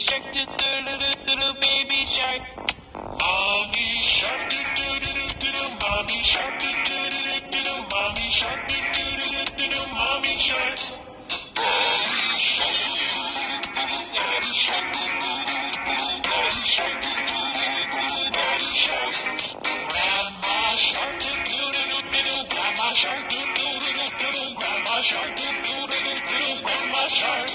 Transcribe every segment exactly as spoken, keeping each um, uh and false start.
shark, do do do do do do, baby shark. Mommy shark, do do do do do do, mommy shark, do do do do do do, mommy shark, do do do do do do, mommy shark. Mommy shark, daddy shark, daddy shark, daddy shark. Grandma shark, do do do do do do, grandma shark, do do do do do do, grandma shark, do do do do do do, grandma shark.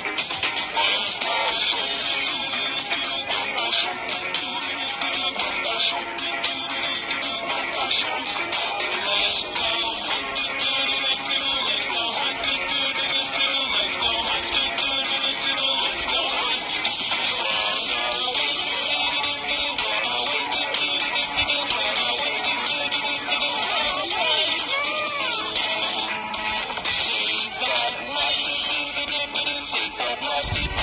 Save the plastic.